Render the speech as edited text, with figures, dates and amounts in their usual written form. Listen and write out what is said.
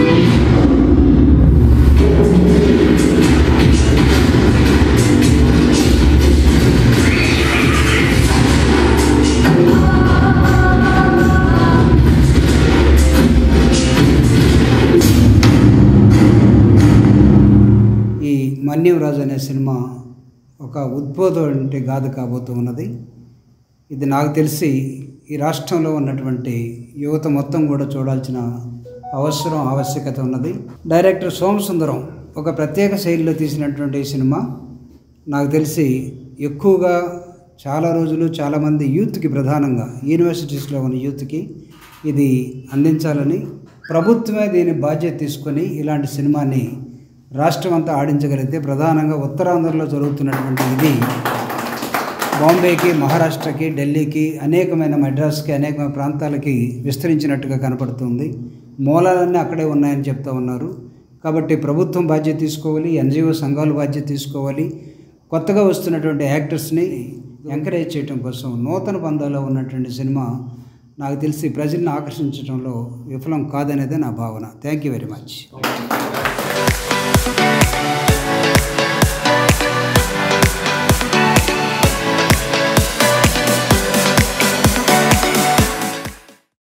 మన్యం రాజు అనే సినిమా ఒక ఉద్బోధన గాథ కాబోతూ ఉన్నది. ఇది నాకు తెలిసి ఈ రాష్ట్రంలో ఉన్నటువంటి యువత మొత్తం కూడా చూడాల్సిన ఆవశ్యకత ఉన్నది. డైరెక్టర్ సోమసుందరం ఒక ప్రత్యేక శైలిలో తీసినటువంటి ఈ సినిమా నాకు తెలిసి ఎక్కువగా చాలా రోజులు చాలామంది యూత్కి, ప్రధానంగా యూనివర్సిటీస్లో ఉన్న యూత్కి ఇది అందించాలని ప్రభుత్వమే దీని బాధ్యత తీసుకొని ఇలాంటి సినిమాని రాష్ట్రం అంతా ఆడించగలిగితే, ప్రధానంగా ఉత్తరాంధ్రలో జరుగుతున్నటువంటి ఇది బాంబేకి, మహారాష్ట్రకి, ఢిల్లీకి, అనేకమైన మద్రాస్కి, అనేకమైన ప్రాంతాలకి విస్తరించినట్టుగా కనపడుతుంది. మూలాలన్నీ అక్కడే ఉన్నాయని చెప్తూ ఉన్నారు. కాబట్టి ప్రభుత్వం బాధ్యత తీసుకోవాలి, ఎన్జిఓ సంఘాలు బాధ్యత తీసుకోవాలి. కొత్తగా వస్తున్నటువంటి యాక్టర్స్ని ఎంకరేజ్ చేయడం కోసం నూతన పందాలో ఉన్నటువంటి సినిమా నాకు తెలిసి ప్రజల్ని ఆకర్షించడంలో విఫలం కాదనేదే నా భావన. Thank you very much.